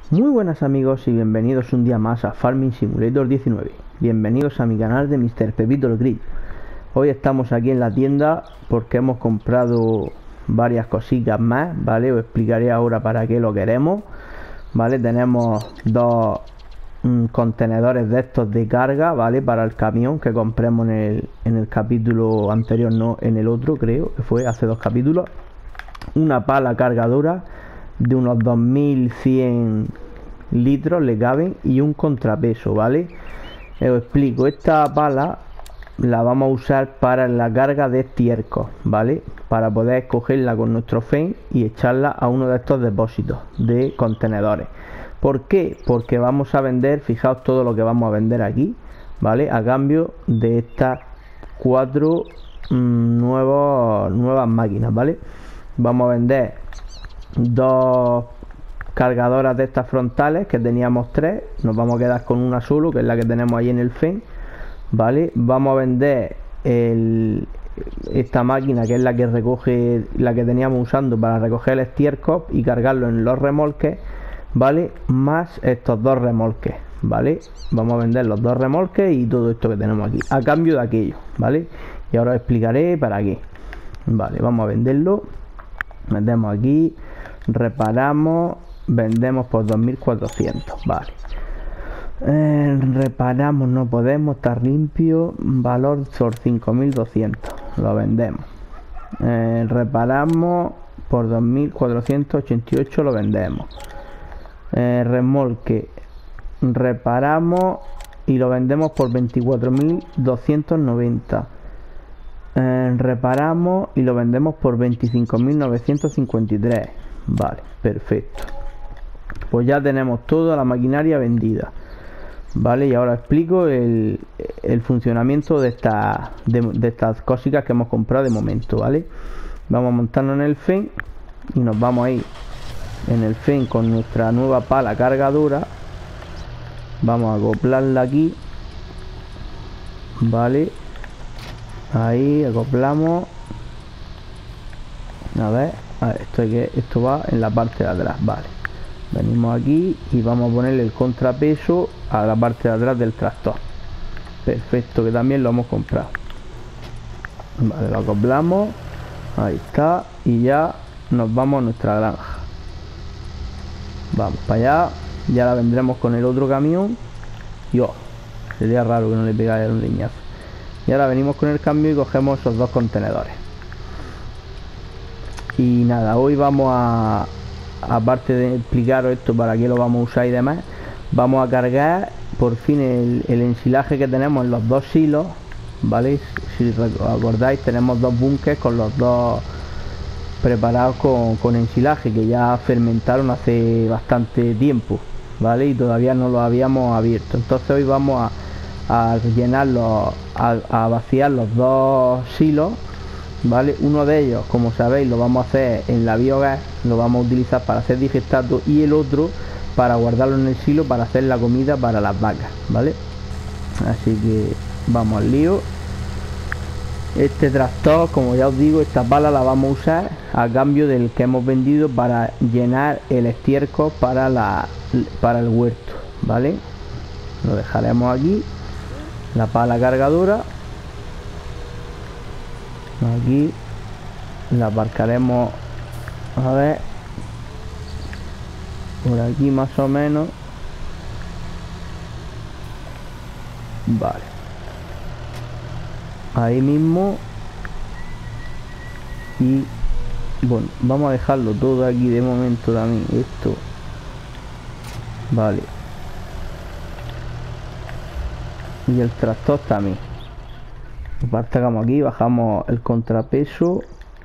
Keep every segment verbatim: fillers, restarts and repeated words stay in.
Muy buenas amigos y bienvenidos un día más a Farming Simulator diecinueve. Bienvenidos a mi canal de míster Pepito el Grillo. Hoy estamos aquí en la tienda porque hemos comprado varias cositas más, ¿vale? Os explicaré ahora para qué lo queremos, ¿vale? Tenemos dos mm, contenedores de estos de carga, ¿vale? Para el camión que compramos en el, en el capítulo anterior, no en el otro, creo que fue hace dos capítulos. Una pala cargadora de unos dos mil cien litros le caben y un contrapeso, ¿vale? Os explico, esta pala la vamos a usar para la carga de estiércol, ¿vale? Para poder cogerla con nuestro fen y echarla a uno de estos depósitos de contenedores. ¿Por qué? Porque vamos a vender, fijaos todo lo que vamos a vender aquí, ¿vale? A cambio de estas cuatro mmm, nuevos, nuevas máquinas, ¿vale? Vamos a vender dos cargadoras de estas frontales, que teníamos tres, nos vamos a quedar con una solo, que es la que tenemos ahí en el fen, ¿vale? Vamos a vender el, esta máquina, que es la que recoge, la que teníamos usando para recoger el estiércol y cargarlo en los remolques, ¿vale? Más estos dos remolques, ¿vale? Vamos a vender los dos remolques y todo esto que tenemos aquí, a cambio de aquello, ¿vale? Y ahora os explicaré para qué. Vale, vamos a venderlo. Metemos aquí, reparamos, vendemos por dos mil cuatrocientos, vale. Eh, reparamos, no podemos, está limpio, valor por cinco mil doscientos, lo vendemos. Eh, reparamos por dos mil cuatrocientos ochenta y ocho, lo vendemos. Eh, remolque, reparamos y lo vendemos por veinticuatro mil doscientos noventa. Eh, reparamos y lo vendemos por veinticinco mil novecientos cincuenta y tres. Vale, perfecto. Pues ya tenemos toda la maquinaria vendida, vale. Y ahora explico el, el funcionamiento de, esta, de, de estas cositas que hemos comprado de momento, vale. Vamos a montarnos en el fen y nos vamos a ir en el fen con nuestra nueva pala cargadora. Vamos a acoplarla aquí, vale. Ahí acoplamos. A ver, a ver, esto, hay que, esto va en la parte de atrás, vale. Venimos aquí y vamos a ponerle el contrapeso a la parte de atrás del tractor. Perfecto, que también lo hemos comprado. Vale, lo acoplamos. Ahí está. Y ya nos vamos a nuestra granja. Vamos para allá. Ya la vendremos con el otro camión. Y oh, sería raro que no le pegara un leñazo. Y ahora venimos con el cambio y cogemos esos dos contenedores. Y nada, hoy vamos a, aparte de explicaros esto para qué lo vamos a usar y demás, vamos a cargar por fin el, el ensilaje que tenemos en los dos silos, ¿vale? Si acordáis, tenemos dos bunkers con los dos preparados con, con ensilaje, que ya fermentaron hace bastante tiempo, ¿vale? Y todavía no los habíamos abierto. Entonces hoy vamos a a llenarlos, a, a vaciar los dos silos, ¿vale? Uno de ellos, como sabéis, lo vamos a hacer en la biogás, lo vamos a utilizar para hacer digestato, y el otro para guardarlo en el silo para hacer la comida para las vacas, ¿vale? Así que vamos al lío. Este tractor, como ya os digo, esta pala la vamos a usar a cambio del que hemos vendido para llenar el estiércol para, la, para el huerto, ¿vale? Lo dejaremos aquí. La pala cargadora aquí la aparcaremos, a ver, por aquí más o menos, vale, ahí mismo. Y bueno, vamos a dejarlo todo aquí de momento también, esto, vale. Y el tractor también. Apartamos aquí, bajamos el contrapeso.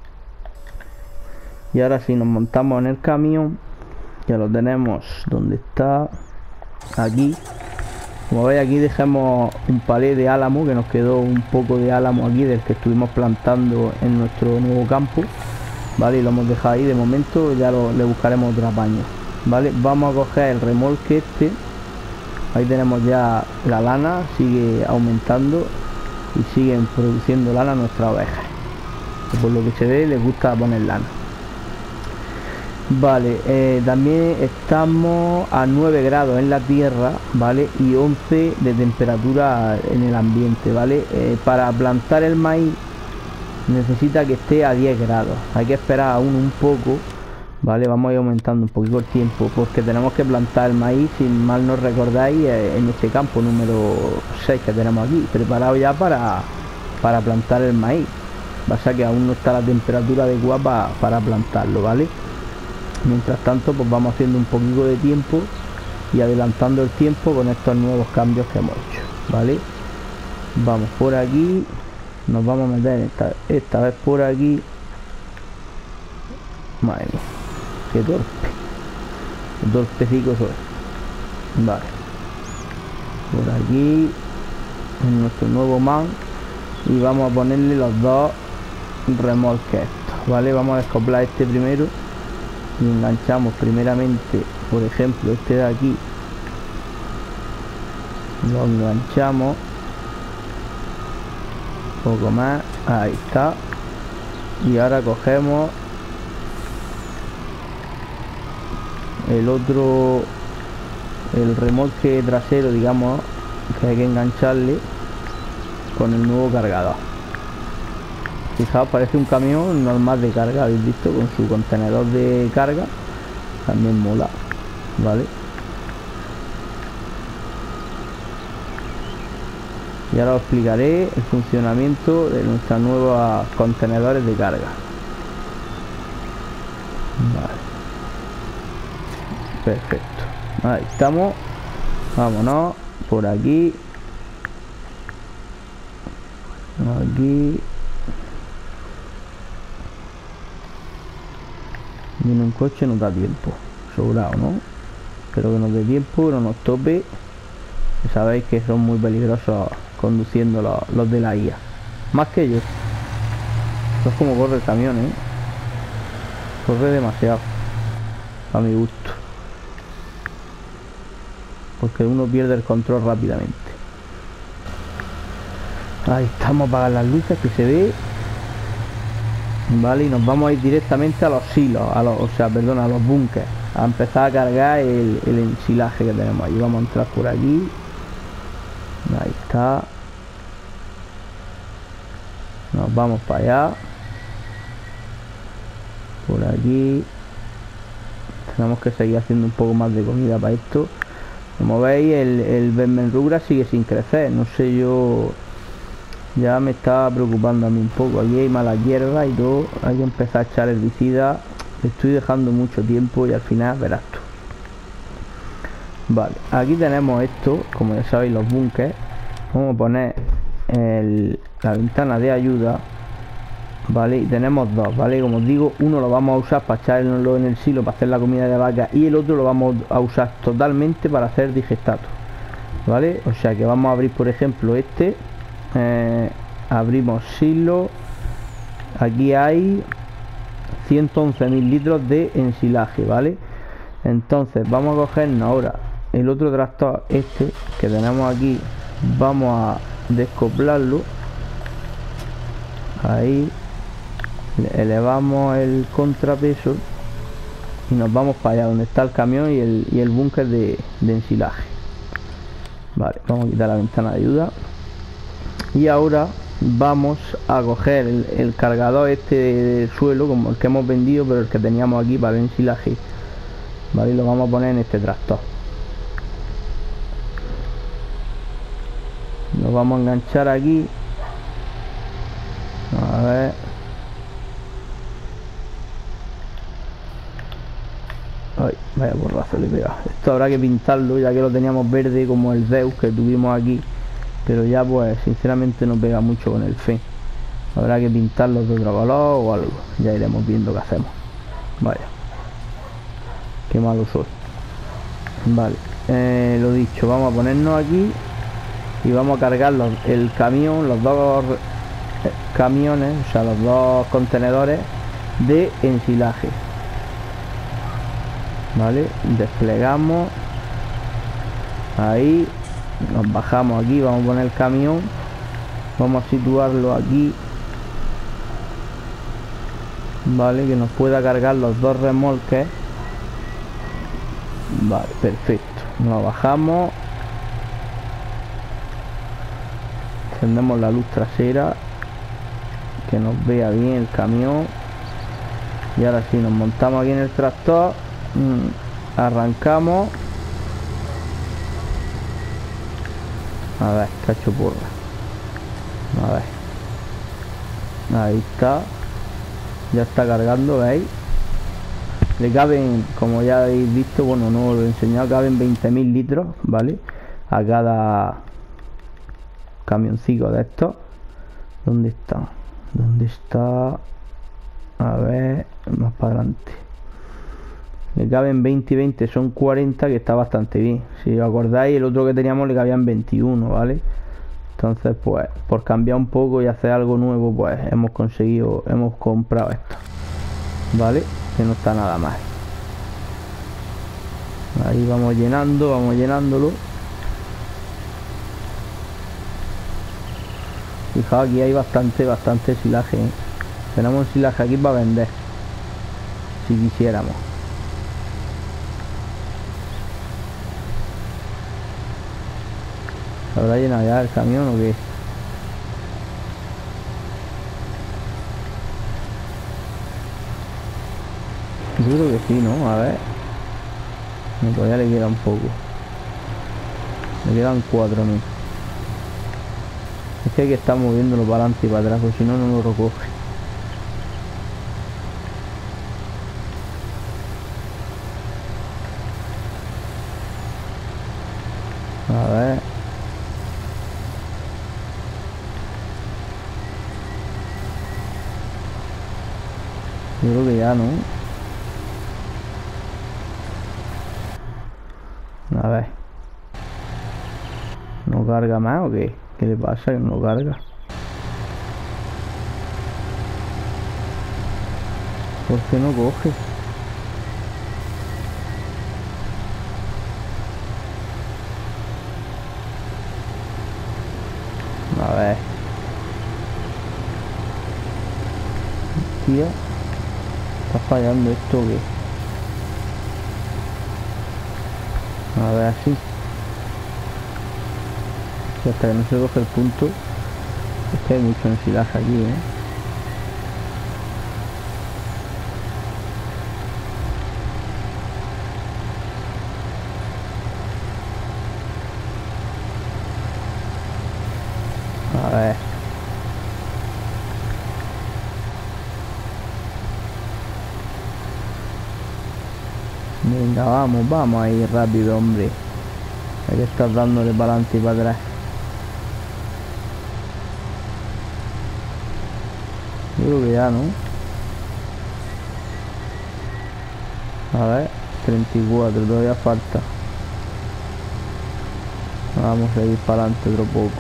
Y ahora sí nos montamos en el camión. Ya lo tenemos donde está. Aquí. Como veis, aquí dejamos un palé de álamo, que nos quedó un poco de álamo aquí del que estuvimos plantando en nuestro nuevo campo, vale. Y lo hemos dejado ahí de momento. Ya lo, le buscaremos otro apaño, vale. Vamos a coger el remolque este. Ahí tenemos ya la lana, sigue aumentando y siguen produciendo lana nuestras ovejas, que por lo que se ve les gusta poner lana. Vale, eh, también estamos a nueve grados en la tierra, ¿vale? Y once de temperatura en el ambiente, ¿vale? Eh, para plantar el maíz necesita que esté a diez grados. Hay que esperar aún un poco, ¿vale? Vamos a ir aumentando un poquito el tiempo porque tenemos que plantar el maíz, si mal no recordáis, eh, en este campo número seis que tenemos aquí, preparado ya para, para plantar el maíz. Pasa que aún no está la temperatura adecuada pa, para plantarlo, ¿vale? Mientras tanto, pues vamos haciendo un poquito de tiempo y adelantando el tiempo con estos nuevos cambios que hemos hecho, ¿vale? Vamos por aquí, nos vamos a meter esta, esta vez por aquí. Madre mía, qué torpe, qué torpecico soy. Vale, por aquí en nuestro nuevo man y vamos a ponerle los dos remolques estos, ¿vale? Vamos a descoplar este primero y enganchamos primeramente, por ejemplo, este de aquí, lo enganchamos un poco más, ahí está, y ahora cogemos el otro, el remolque trasero, digamos, que hay que engancharle con el nuevo cargador. Fijaos, parece un camión normal de carga, habéis visto, con su contenedor de carga, también mola, ¿vale? Y ahora os explicaré el funcionamiento de nuestros nuevos contenedores de carga. Vale, perfecto, ahí estamos. Vámonos por aquí, aquí viene un coche, nos da tiempo, sobrado, ¿no? Espero que nos dé tiempo, no nos tope. Sabéis que son muy peligrosos conduciendo los, los de la I A, más que yo. Esto es como corre el camión, ¿eh? Corre demasiado a mi gusto, porque uno pierde el control rápidamente. Ahí estamos, apagar las luces que se ve. Vale, y nos vamos a ir directamente a los silos, a los, o sea, perdón, a los búnkers, a empezar a cargar el, el ensilaje que tenemos ahí. Vamos a entrar por aquí. Ahí está. Nos vamos para allá. Por aquí. Tenemos que seguir haciendo un poco más de comida para esto. Como veis, el, el Vermenrugra sigue sin crecer. No sé yo... Ya me está preocupando a mí un poco. Aquí hay malas hierbas y todo. Hay que empezar a echar herbicida. Estoy dejando mucho tiempo y al final verás tú. Vale, aquí tenemos esto, como ya sabéis, los búnkers. Vamos a poner el, la ventana de ayuda. Vale, y tenemos dos, vale, como os digo, uno lo vamos a usar para echarlo en el silo para hacer la comida de vaca y el otro lo vamos a usar totalmente para hacer digestato. Vale, o sea que vamos a abrir, por ejemplo, este. Eh, abrimos silo. Aquí hay ciento once mil litros de ensilaje, ¿vale? Entonces vamos a cogernos ahora el otro tractor, este que tenemos aquí. Vamos a descoplarlo. Ahí elevamos el contrapeso y nos vamos para allá donde está el camión y el, y el búnker de, de ensilaje. Vale, vamos a quitar la ventana de ayuda. Y ahora vamos a coger el, el cargador este del suelo, como el que hemos vendido, pero el que teníamos aquí para el ensilaje. Vale, y lo vamos a poner en este tractor. Lo vamos a enganchar aquí. A ver. Ay, vaya borrazo le pega. Esto habrá que pintarlo, ya que lo teníamos verde como el Zeus que tuvimos aquí. Pero ya pues sinceramente no pega mucho con el Fe. Habrá que pintarlo de otro color o algo. Ya iremos viendo qué hacemos. Vaya, qué malo soy. Vale, eh, lo dicho, vamos a ponernos aquí y vamos a cargar los, el camión, los dos camiones, o sea, los dos contenedores de ensilaje. Vale, desplegamos ahí. Nos bajamos aquí, vamos a poner el camión, vamos a situarlo aquí Vale, que nos pueda cargar los dos remolques. Vale, perfecto. Nos bajamos. Encendemos la luz trasera, que nos vea bien el camión. Y ahora sí, nos montamos aquí en el tractor. mm, Arrancamos. A ver, cacho porra. A ver. Ahí está. Ya está cargando, ¿veis? Le caben, como ya habéis visto, bueno, no os lo he enseñado, caben veinte mil litros, ¿vale? A cada camioncito de estos. ¿Dónde está? ¿Dónde está? A ver, más para adelante. Le caben veinte y veinte, son cuarenta, que está bastante bien. Si os acordáis, el otro que teníamos le cabían veintiuno, ¿vale? Entonces, pues, por cambiar un poco y hacer algo nuevo, pues hemos conseguido, hemos comprado esto, ¿vale? Que no está nada mal. Ahí vamos llenando, vamos llenándolo. Fijaos, aquí hay bastante, bastante silaje, ¿eh? Tenemos un silaje aquí para vender, si quisiéramos. ¿Se habrá llenado ya el camión o qué? Yo creo que sí, ¿no? A ver. No, todavía le queda un poco. Le quedan cuatro mil. Es que hay que estar moviéndolo para adelante y para atrás, porque si no, no lo recoge. A ver. Yo creo que ya, ¿no? A ver. ¿No carga más o qué? ¿Qué le pasa que no carga? ¿Por qué no coge? A ver. Tía. ¿Está fallando esto o qué? A ver, así. Y hasta que no se coge el punto. Es que hay mucho ensilaje aquí, ¿eh? A ver. Venga, vamos, vamos ahí rápido, hombre. Hay que estar dándole para adelante y para atrás. Yo creo que ya, ¿no? A ver, treinta y cuatro, todavía falta. Vamos a ir para adelante otro poco.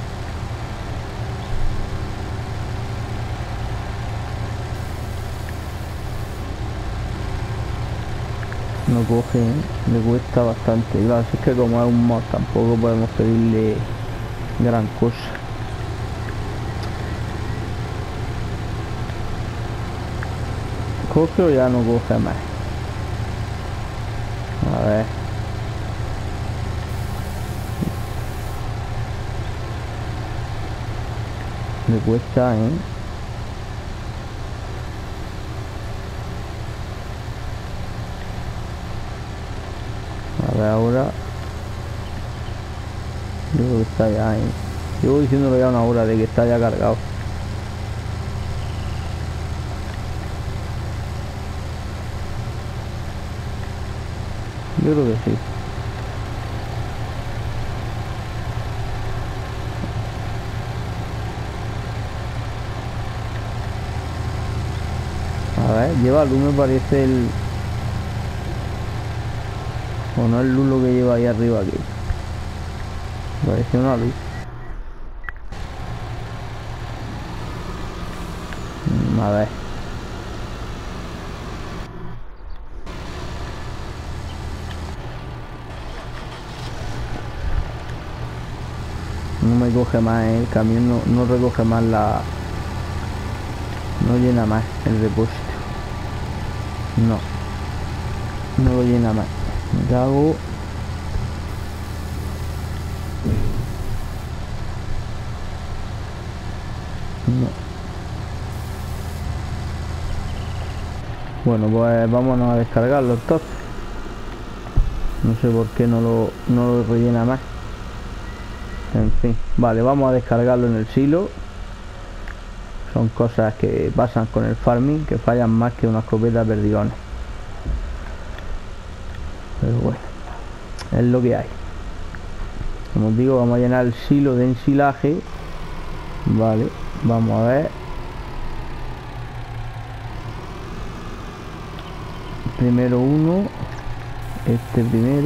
No coge, ¿eh? Le cuesta bastante. Claro, si es que como es un mod tampoco podemos pedirle gran cosa. ¿Coge o ya no coge más? A ver. Le cuesta, ¿eh? A ver ahora. Yo creo que está ya, ¿eh? Llevo diciéndolo ya una hora de que está ya cargado. Yo creo que sí. A ver, lleva luz, me parece el... O no es luz lo que lleva ahí arriba aquí. Parece una luz. Mm, A ver. No me coge más, ¿eh? El camión no, no recoge más la... No llena más el depósito. No. No lo llena más. Me cago. No. Bueno, pues vámonos a descargarlo entonces. No sé por qué no lo, no lo rellena más. En fin, vale, vamos a descargarlo en el silo. Son cosas que pasan con el farming, que fallan más que una escopeta perdigones. Pero bueno, es lo que hay. Como os digo, vamos a llenar el silo de ensilaje. Vale, vamos a ver. Primero uno. Este primero.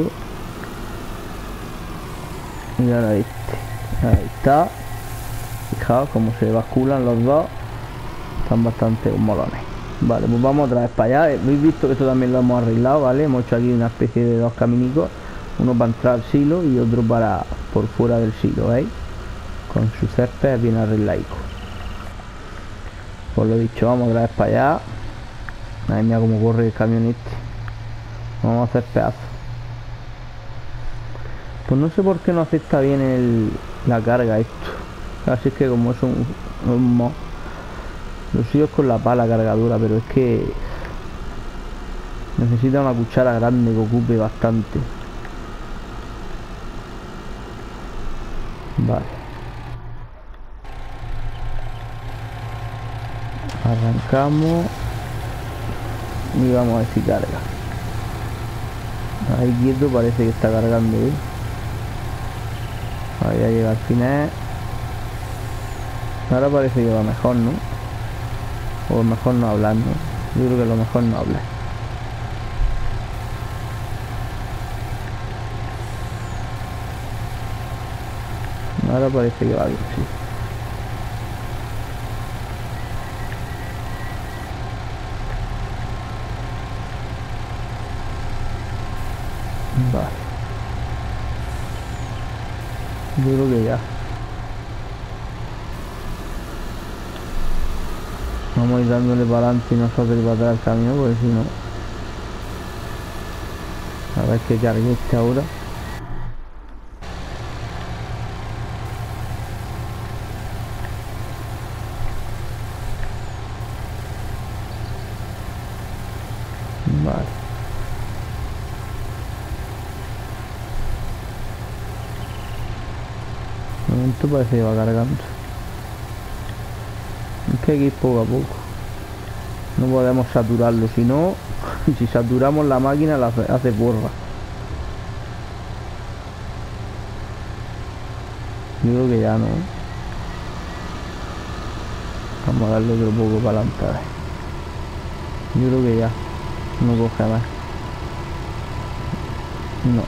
Y ahora este. Ahí está. Fijaos cómo se basculan los dos. Están bastante molones. Vale, pues vamos otra vez para allá. Habéis visto que esto también lo hemos arreglado, ¿vale? Hemos hecho aquí una especie de dos caminicos. Uno para entrar al silo y otro para por fuera del silo, ¿veis? Con su césped bien arreglaico. Pues lo dicho, vamos otra vez para allá. Madre mía cómo corre el camión este. Vamos a hacer pedazos. Pues no sé por qué no acepta bien el, la carga esto. Así es que como es un, un mod. Lo suyo es con la pala cargadora, pero es que necesita una cuchara grande que ocupe bastante. Vale. Arrancamos. Y vamos a ver si carga. Ahí quieto, parece que está cargando, ¿eh? Ahí ya llega al final. Ahora parece que va mejor, ¿no? O mejor no hablar, ¿no? Yo creo que lo mejor no hablar. Ahora parece que va bien, sí. Vale. Yo creo que ya. Vamos a ir dándole para adelante y nosotros para atrás el camino, porque si no... A ver que cargue este ahora. Vale. De momento parece que va cargando. Es que hay que ir poco a poco. No podemos saturarlo, si no, si saturamos la máquina la hace, hace porra. Yo creo que ya no. Vamos a darle otro poco para adelante. Yo creo que ya no coge más. No.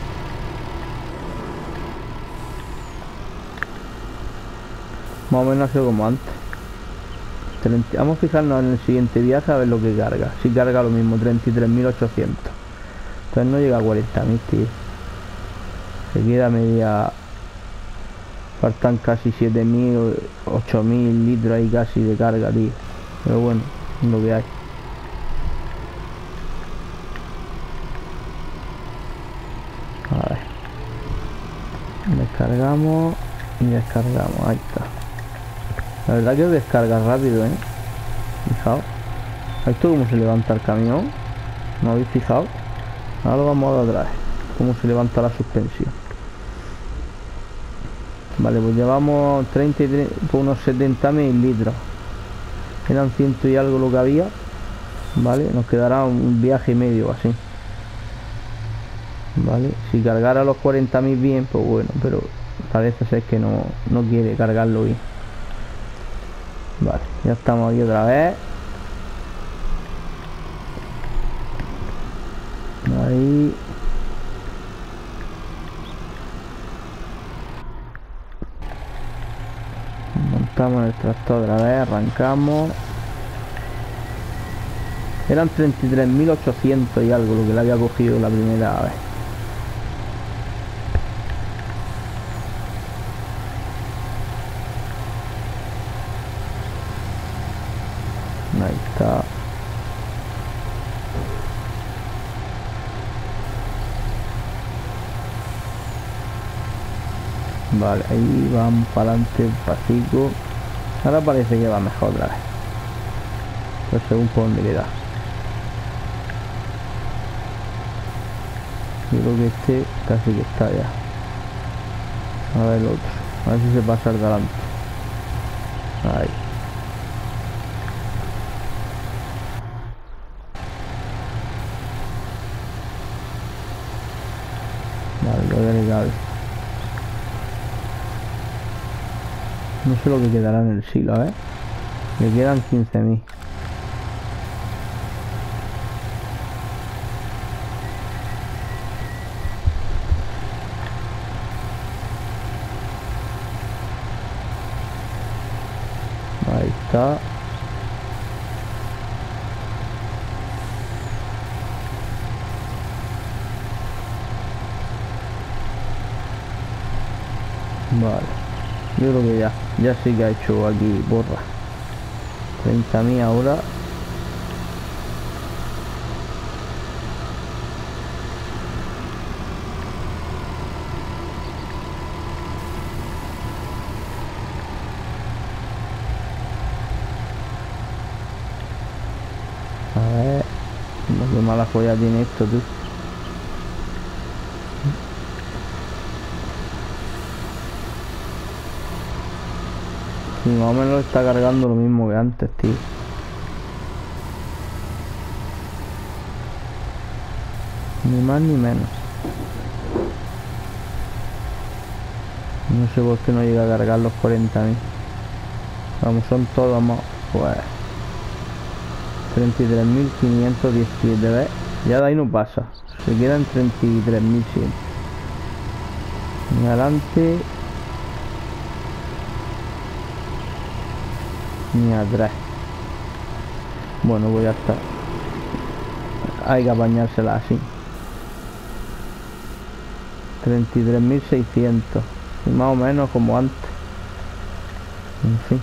Más o menos ha sido como antes. Vamos a fijarnos en el siguiente viaje a ver lo que carga. Si carga lo mismo, treinta y tres mil ochocientos. Entonces no llega a cuarenta mil, tío. Se queda media... Faltan casi siete mil, ocho mil litros ahí casi de carga, tío. Pero bueno, es lo que hay. A ver. Descargamos y descargamos. Ahí está. La verdad que descarga rápido, ¿eh? Fijaos. ¿Esto cómo se levanta el camión? ¿No habéis fijado? Ahora lo vamos a dar atrás. Cómo se levanta la suspensión. Vale, pues llevamos treinta y tres, por unos setenta mil litros. Eran ciento y algo lo que había. Vale, nos quedará un viaje y medio así. Vale, si cargara los cuarenta mil bien, pues bueno, pero parece ser que no, no quiere cargarlo bien. Vale, ya estamos aquí otra vez. Ahí. Montamos el tractor otra vez, arrancamos. Eran treinta y tres mil ochocientos y algo lo que le había cogido la primera vez. Ahí está. Vale, ahí vamos para adelante un pasico. Ahora parece que va mejor otra vez. Pues según por donde queda. Yo creo que este casi que está ya. A ver el otro. A ver si se pasa al delante. Ahí. Vale, lo voy a cabe. No sé lo que quedará en el silo, a ver. Le quedan quince mil. Ahí está. Vale. Yo creo que ya. Ya sí que ha hecho aquí borra. treinta mil ahora. A ver. Qué mala joya tiene esto, tú. Y más o menos está cargando lo mismo que antes, tío. Ni más ni menos. No sé por qué no llega a cargar los cuarenta mil. Vamos, son todos más. Pues treinta y tres mil quinientos diecisiete, ¿ves? Ya de ahí no pasa. Se quedan treinta y tres mil cien. Y adelante. Ni atrás. Bueno, pues ya está. Hay que apañársela así. treinta y tres mil seiscientos. Y más o menos como antes. En fin.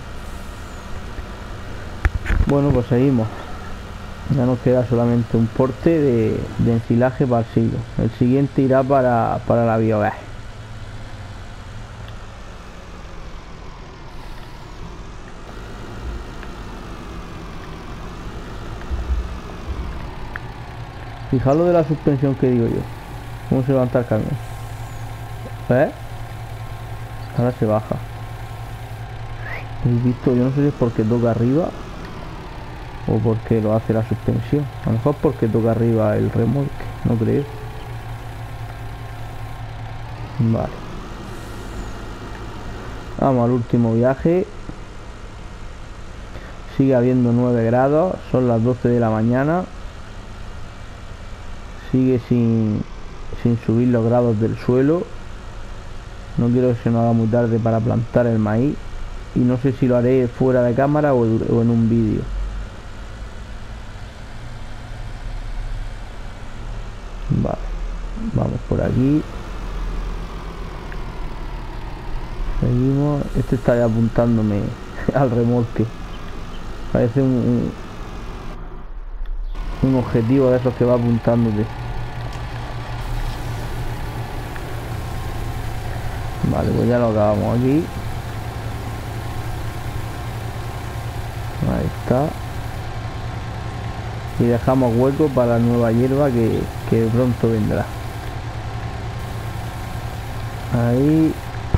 Bueno, pues seguimos. Ya nos queda solamente un porte de, de ensilaje para el silo. El siguiente irá para, para la biogás. Fijaros de la suspensión que digo yo. Cómo se levanta el camión. ¿Ves? Ahora se baja. ¿Habéis visto? Yo no sé si es porque toca arriba o porque lo hace la suspensión. A lo mejor porque toca arriba el remolque. No creo. Vale. Vamos al último viaje. Sigue habiendo nueve grados. Son las doce de la mañana. Sigue sin, sin subir los grados del suelo. No quiero que se nos haga muy tarde para plantar el maíz. Y no sé si lo haré fuera de cámara o, o en un vídeo. Vale. Vamos por aquí. Seguimos. Este está ya apuntándome al remolque. Parece un, un, un objetivo de esos que va apuntándote. Vale, pues ya lo acabamos aquí. Ahí está. Y dejamos hueco para la nueva hierba que, que pronto vendrá. Ahí.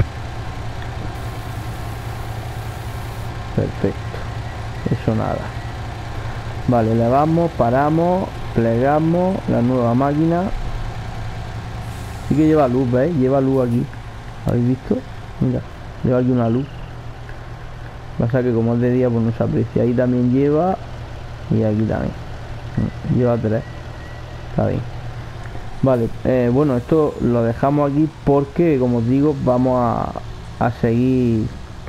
Perfecto. Eso nada. Vale, le vamos, paramos, plegamos la nueva máquina. Sí que lleva luz, ¿veis? Lleva luz aquí. ¿Habéis visto? Mira, lleva aquí una luz. Pasa que como es de día pues no se aprecia. Ahí también lleva. Y aquí también. Lleva tres. Está bien. Vale, eh, bueno, esto lo dejamos aquí porque, como os digo, vamos a, a seguir.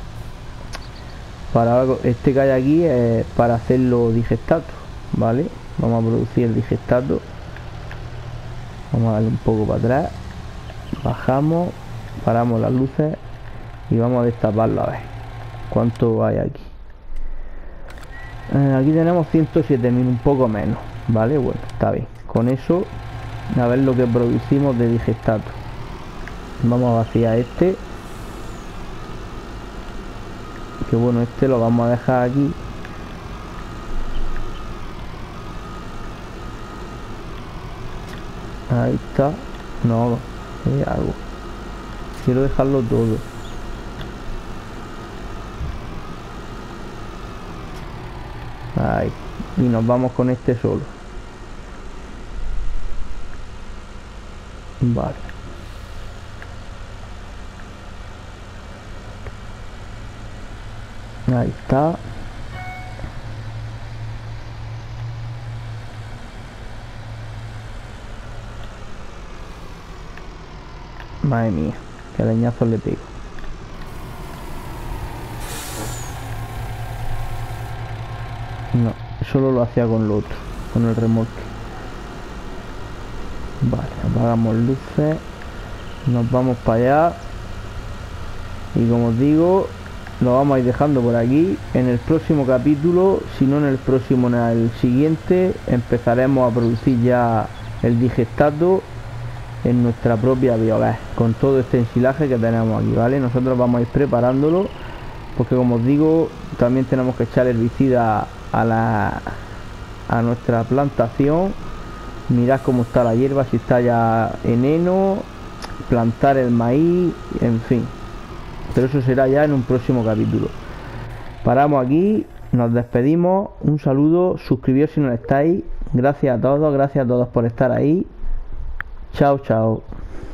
Para algo, este que hay aquí es para hacerlo digestato, ¿vale? Vamos a producir el digestato. Vamos a darle un poco para atrás. Bajamos. Paramos las luces y vamos a destaparlo a ver cuánto hay aquí. Eh, aquí tenemos ciento siete mil, un poco menos, ¿vale? Bueno, está bien. Con eso, a ver lo que producimos de digestato. Vamos a vaciar este. que bueno, este lo vamos a dejar aquí. Ahí está. No, ¿qué hago? Quiero dejarlo todo. Ahí. Y nos vamos con este solo. Vale. Ahí está. Madre mía, qué leñazo le pego. No, solo lo hacía con lo otro, con el remolque. Vale, apagamos luces. Nos vamos para allá. Y como os digo, lo vamos a ir dejando por aquí. En el próximo capítulo, si no en el próximo, en el siguiente, empezaremos a producir ya el digestato en nuestra propia biogás, con todo este ensilaje que tenemos aquí, ¿vale? Nosotros vamos a ir preparándolo, porque como os digo, también tenemos que echar herbicida a la a nuestra plantación. Mirad cómo está la hierba, si está ya en heno, plantar el maíz, en fin. Pero eso será ya en un próximo capítulo. Paramos aquí, nos despedimos, un saludo, suscribíos si no estáis. Gracias a todos, gracias a todos por estar ahí. Chao, chao.